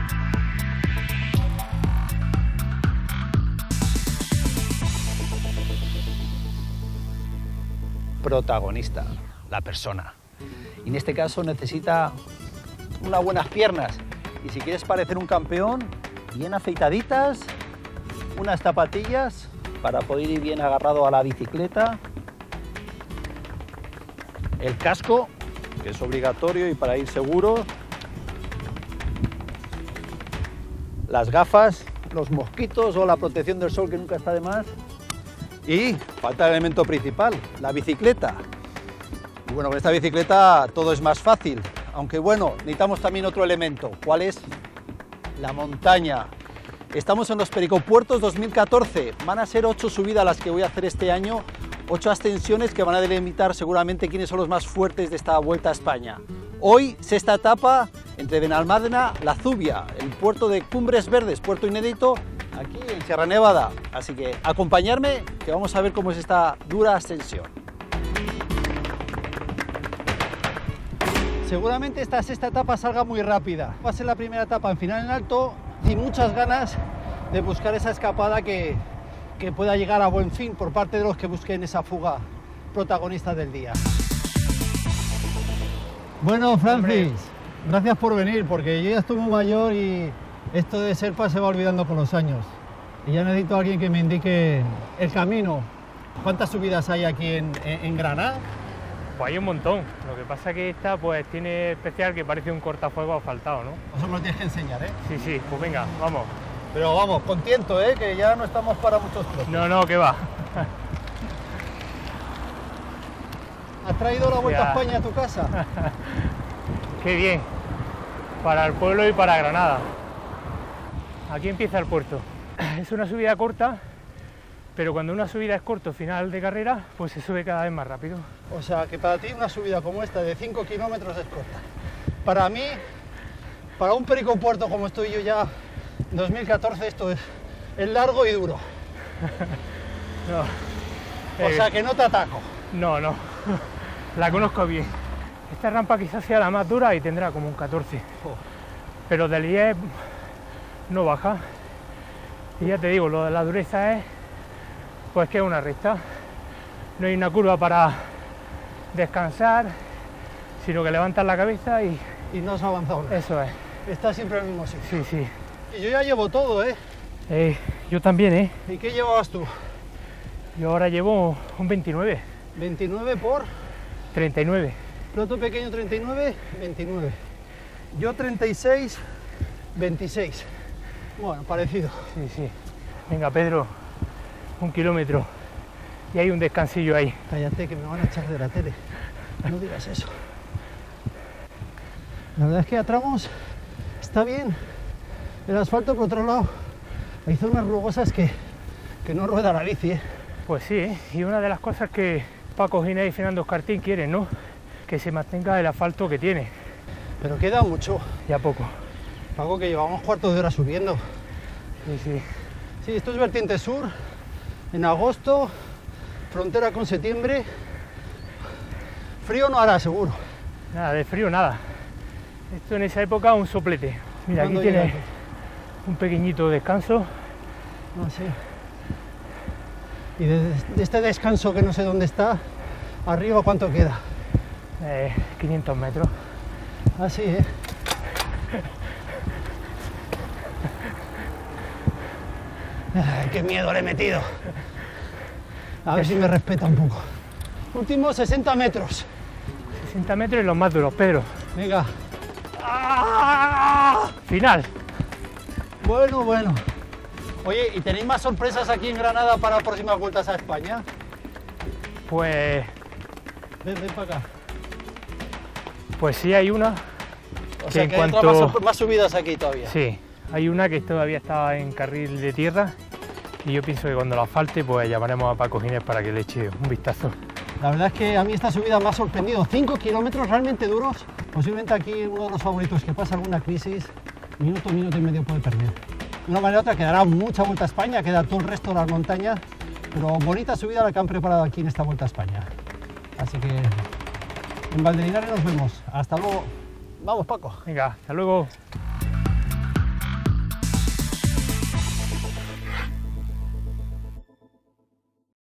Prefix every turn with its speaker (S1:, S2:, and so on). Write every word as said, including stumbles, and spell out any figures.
S1: Protagonista, la persona. Y en este caso necesita unas buenas piernas. Y si quieres parecer un campeón, bien afeitaditas, unas zapatillas para poder ir bien agarrado a la bicicleta, el casco, que es obligatorio y para ir seguro, las gafas, los mosquitos o la protección del sol, que nunca está de más. Y falta el elemento principal, la bicicleta. Y bueno, con esta bicicleta todo es más fácil, aunque bueno, necesitamos también otro elemento. ¿Cuál es? La montaña. Estamos en los Pericopuertos dos mil catorce, van a ser ocho subidas las que voy a hacer este año, ocho ascensiones que van a delimitar seguramente quiénes son los más fuertes de esta Vuelta a España. Hoy, sexta etapa entre Benalmádena, La Zubia, el puerto de Cumbres Verdes, puerto inédito, aquí en Sierra Nevada. Así que acompañarme, que vamos a ver cómo es esta dura ascensión. Seguramente esta sexta etapa salga muy rápida. Va a ser la primera etapa en final en alto y muchas ganas de buscar esa escapada que, que pueda llegar a buen fin por parte de los que busquen esa fuga protagonista del día. Bueno, Francis, Hombre. gracias por venir, porque yo ya estoy muy mayor y esto de Sherpa se va olvidando con los años. Y ya necesito a alguien que me indique el camino. ¿Cuántas subidas hay aquí en, en, en Granada?
S2: Pues hay un montón. Lo que pasa es que esta pues tiene especial que parece un cortafuegos asfaltado, ¿no?
S1: Eso me lo tienes que enseñar, ¿eh?
S2: Sí, sí, pues venga, vamos.
S1: Pero vamos, con tiento, ¿eh? Que ya no estamos para muchos trozos.
S2: No, no, que va.
S1: ¿Has traído la Vuelta a España a tu casa?
S2: Qué bien. Para el pueblo y para Granada. Aquí empieza el puerto. Es una subida corta, pero cuando una subida es corto, final de carrera, pues se sube cada vez más rápido.
S1: O sea, que para ti una subida como esta de cinco kilómetros es corta. Para mí, para un pericopuerto como estoy yo ya en dos mil catorce, esto es, es largo y duro.
S2: No.
S1: O
S2: Eh,
S1: sea, que no te ataco.
S2: No, no. La conozco bien. Esta rampa quizás sea la más dura y tendrá como un catorce.
S1: Oh.
S2: Pero del I E no baja. Y ya te digo, lo de la dureza es pues que es una recta. No hay una curva para descansar, sino que levantas la cabeza y...
S1: Y no has avanzado nada.
S2: Eso es.
S1: Estás siempre en el mismo sitio.
S2: Sí, sí.
S1: Y yo ya llevo todo, ¿eh?
S2: Eh, yo también, ¿eh?
S1: ¿Y qué llevabas tú?
S2: Yo ahora llevo un veintinueve.
S1: veintinueve por...
S2: treinta y nueve.
S1: Plato pequeño treinta y nueve, veintinueve. Yo treinta y seis, veintiséis. Bueno, parecido.
S2: Sí, sí. Venga, Pedro, un kilómetro. Y hay un descansillo ahí.
S1: Cállate, que me van a echar de la tele. No digas eso. La verdad es que a tramos está bien el asfalto, por otro lado hay zonas rugosas que, que no rueda la bici, ¿eh?
S2: Pues sí, ¿eh? Y una de las cosas que Paco Ginés y Fernando Escartín quieren, ¿no? Que se mantenga el asfalto que tiene.
S1: Pero queda mucho.
S2: Ya poco.
S1: Paco, que llevamos cuartos de hora subiendo.
S2: Sí, sí.
S1: Sí, esto es vertiente sur, en agosto, frontera con septiembre. Frío no hará, seguro.
S2: Nada, de frío nada. Esto en esa época un soplete. Mira, aquí tienes un pequeñito descanso.
S1: No sé. Y de, de este descanso que no sé dónde está, arriba ¿cuánto queda?
S2: Eh, quinientos metros.
S1: Así, ¿eh? Ay, qué miedo le he metido. A ver si me respeta un poco. Últimos sesenta metros.
S2: sesenta metros y los más duros, Pedro.
S1: Venga.
S2: ¡Ah! Final.
S1: Bueno, bueno. Oye, ¿y tenéis más sorpresas aquí en Granada para próximas vueltas a España?
S2: Pues...
S1: Ven, ven para acá.
S2: Pues sí, hay una.
S1: O sea, que, que hay
S2: cuanto...
S1: más, más subidas aquí todavía.
S2: Sí, hay una que todavía está en carril de tierra y yo pienso que cuando la asfalte pues llamaremos a Paco Ginés para que le eche un vistazo.
S1: La verdad es que a mí esta subida me ha sorprendido. cinco kilómetros realmente duros. Posiblemente aquí uno de los favoritos que pasa alguna crisis, minuto, minuto y medio puede perder. De una manera u otra quedará mucha Vuelta a España, queda todo el resto de las montañas, pero bonita subida la que han preparado aquí en esta Vuelta a España. Así que en Valdelinares nos vemos. Hasta luego. Vamos, Paco.
S2: Venga, hasta luego.